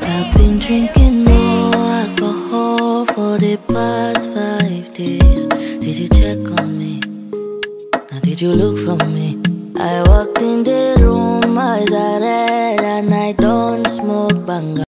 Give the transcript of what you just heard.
I've been drinking more alcohol for the past 5 days. Did you check on me? Now did you look for me? I walked in the room, eyes are red, and I don't smoke banga.